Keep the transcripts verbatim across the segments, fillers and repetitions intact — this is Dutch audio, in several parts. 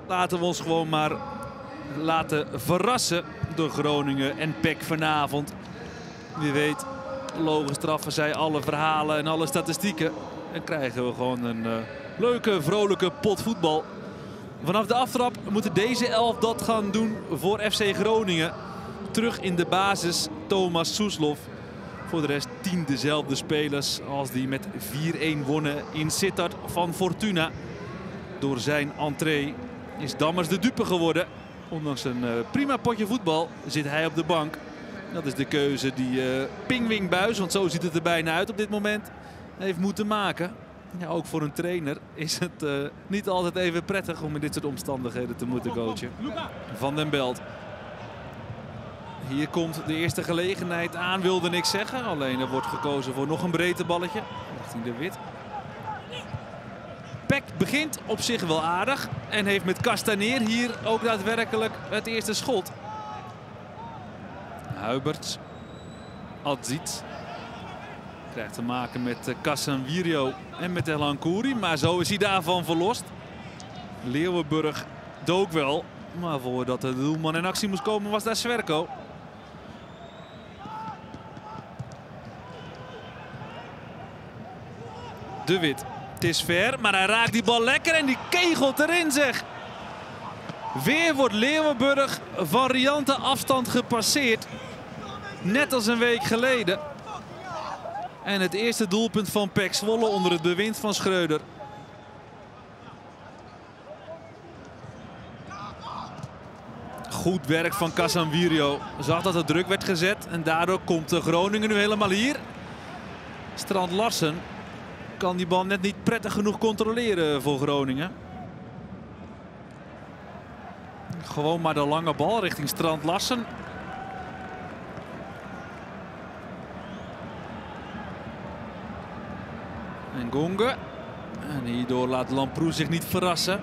laten we ons gewoon maar laten verrassen door Groningen en P E C vanavond. Wie weet, logisch straffen zij alle verhalen en alle statistieken. En krijgen we gewoon een uh, leuke, vrolijke pot voetbal. Vanaf de aftrap moeten deze elf dat gaan doen voor F C Groningen. Terug in de basis Thomas Soeslof. Voor de rest tien dezelfde spelers als die met vier-een wonnen in Sittard van Fortuna. Door zijn entree is Dammers de dupe geworden. Ondanks een uh, prima potje voetbal zit hij op de bank. Dat is de keuze die uh, Pingwing Buijs, want zo ziet het er bijna uit op dit moment, heeft moeten maken. Ja, ook voor een trainer is het uh, niet altijd even prettig om in dit soort omstandigheden te moeten coachen. Van den Belt. Hier komt de eerste gelegenheid aan, wilde niks zeggen. Alleen er wordt gekozen voor nog een breedteballetje richting de Wit. P E C begint op zich wel aardig en heeft met Castaneer hier ook daadwerkelijk het eerste schot. Huiberts. Adzic. Krijgt te maken met Casanvirio en met El Ankouri. Maar zo is hij daarvan verlost. Leeuwenburg dook wel. Maar voordat de doelman in actie moest komen was daar Zwerko. De Wit. Het is ver, maar hij raakt die bal lekker en die kegelt erin, zeg. Weer wordt Leeuwenburg variante afstand gepasseerd. Net als een week geleden. En het eerste doelpunt van P E C Zwolle onder het bewind van Schreuder. Goed werk van Casanvirio. Zag dat er druk werd gezet en daardoor komt Groningen nu helemaal hier. Strand Larsen kan die bal net niet prettig genoeg controleren voor Groningen. Gewoon maar de lange bal richting Strand Larsen. En Gonge. En hierdoor laat Lamproe zich niet verrassen.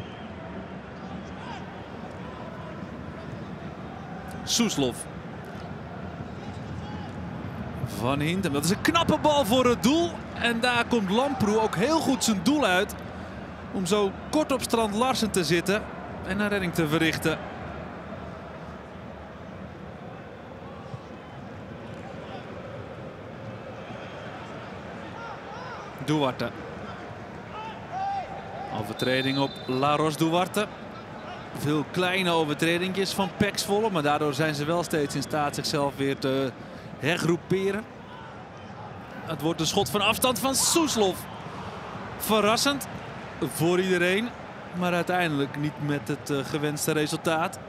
Soeslof. Van Hintem. Dat is een knappe bal voor het doel. En daar komt Lamproe ook heel goed zijn doel uit. Om zo kort op Strand Larsen te zitten. En een redding te verrichten. Duarte. Overtreding op Laros Duarte. Veel kleine overtredingjes van P E C Zwolle. Maar daardoor zijn ze wel steeds in staat zichzelf weer te hergroeperen. Het wordt een schot van afstand van Soeslof. Verrassend voor iedereen. Maar uiteindelijk niet met het uh, gewenste resultaat.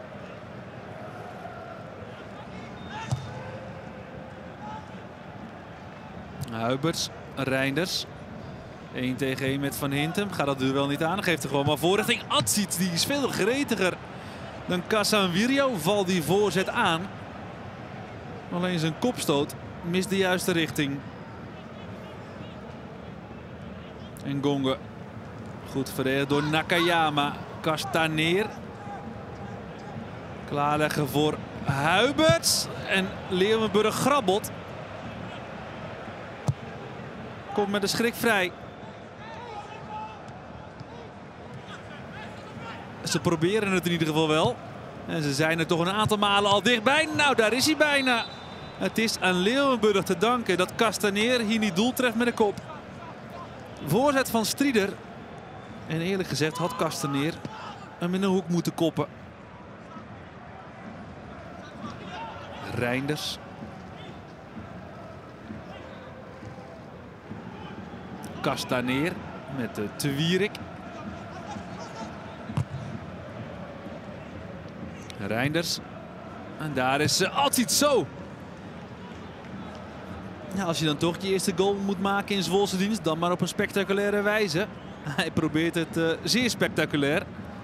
Huiberts, Reinders. één tegen één met Van Hintem. Gaat dat duel niet aan. Geeft er gewoon maar voor richting Adzic. Die is veel gretiger dan Casanvirio. Valt die voorzet aan. Alleen zijn kopstoot mist de juiste richting. En Gonge. Goed verdedigd door Nakayama. Castaneer. Klaarleggen voor Huiberts. En Leeuwenburg grabbelt. Komt met een schrik vrij. Ze proberen het in ieder geval wel. En ze zijn er toch een aantal malen al dichtbij. Nou, daar is hij bijna. Het is aan Leeuwenburg te danken dat Castaneer hier niet doel treft met de kop. Voorzet van Strieder. En eerlijk gezegd had Castaneer hem in een hoek moeten koppen. Reinders. Castaneer met de Te Wierik. Reinders. En daar is uh, Adzic zo. Ja, als je dan toch je eerste goal moet maken in Zwolse dienst, dan maar op een spectaculaire wijze. Hij probeert het uh, zeer spectaculair.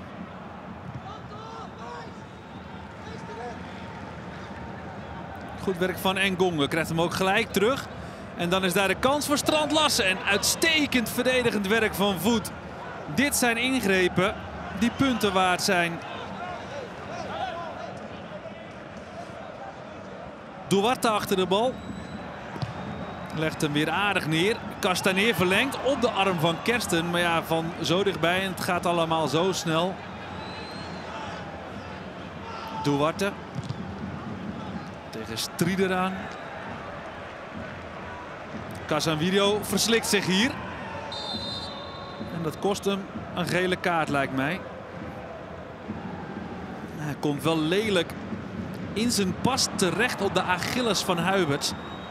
Goed werk van Engonge. Krijgt hem ook gelijk terug. En dan is daar de kans voor Strand Larsen. En uitstekend verdedigend werk van Voet. Dit zijn ingrepen die punten waard zijn. Duarte achter de bal. Legt hem weer aardig neer. Castaneer verlengt op de arm van Kersten. Maar ja, van zo dichtbij en het gaat allemaal zo snel. Duarte. Tegen Strieder aan. Casanvirio verslikt zich hier. En dat kost hem een gele kaart, lijkt mij. Hij komt wel lelijk in zijn pas terecht op de Achilles van Huiberts.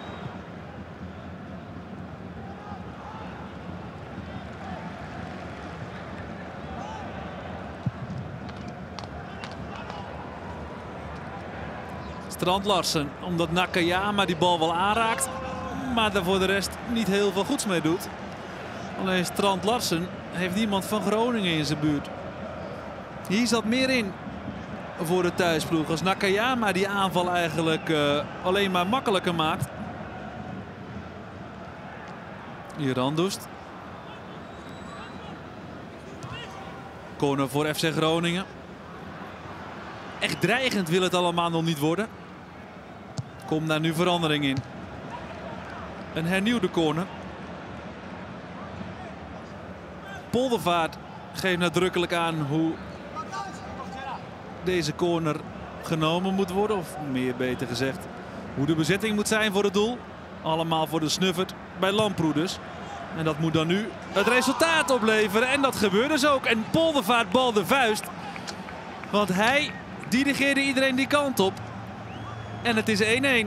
Strand Larsen, omdat Nakayama die bal wel aanraakt, maar daar voor de rest niet heel veel goeds mee doet. Alleen Strand Larsen heeft niemand van Groningen in zijn buurt. Hier zat meer in voor de thuisploeg als Nakayama die aanval eigenlijk uh, alleen maar makkelijker maakt. Hier Randust. Corner voor F C Groningen. Echt dreigend wil het allemaal nog niet worden. Komt daar nu verandering in. Een hernieuwde corner. Poldervaart geeft nadrukkelijk aan hoe deze corner genomen moet worden. Of meer beter gezegd, hoe de bezetting moet zijn voor het doel. Allemaal voor de snuffert bij Lamproe dus. En dat moet dan nu het resultaat opleveren. En dat gebeurt dus ook. En Poldervaart bal de vuist. Want hij dirigeerde iedereen die kant op. En het is één-één.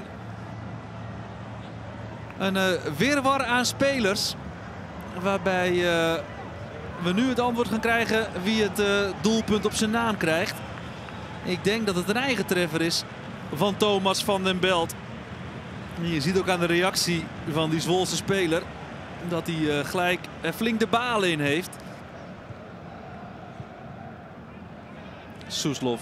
Een uh, wirwar aan spelers. Waarbij uh, we nu het antwoord gaan krijgen wie het uh, doelpunt op zijn naam krijgt. Ik denk dat het een eigen treffer is van Thomas van den Belt. Je ziet ook aan de reactie van die Zwolse speler dat hij uh, gelijk uh, flink de balen in heeft. Soeslof.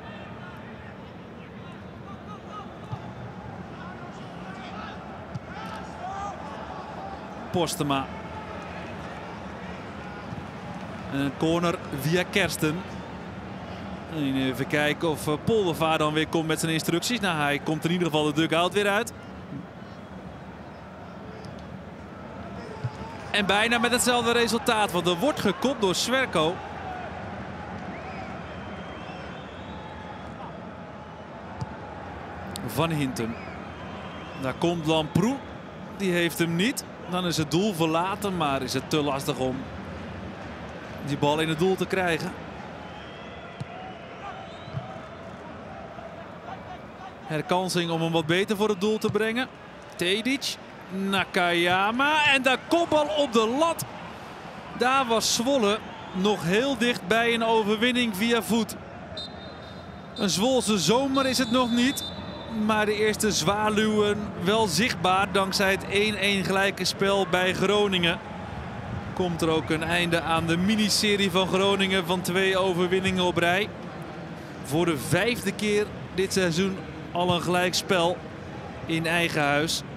Postema. En een corner via Kersten. En even kijken of Poldervaart dan weer komt met zijn instructies. Nou, hij komt in ieder geval de dugout weer uit. En bijna met hetzelfde resultaat, want er wordt gekopt door Swerko. Van Hinten. Daar komt Lamproe. Die heeft hem niet. Dan is het doel verlaten, maar is het te lastig om die bal in het doel te krijgen. Herkansing om hem wat beter voor het doel te brengen. Tedic, Nakayama en de kopbal op de lat. Daar was Zwolle nog heel dicht bij een overwinning via voet. Een Zwolse zomer is het nog niet. Maar de eerste zwaluwen wel zichtbaar dankzij het één-één gelijke spel bij Groningen. Komt er ook een einde aan de miniserie van Groningen van twee overwinningen op rij. Voor de vijfde keer dit seizoen al een gelijkspel in eigen huis.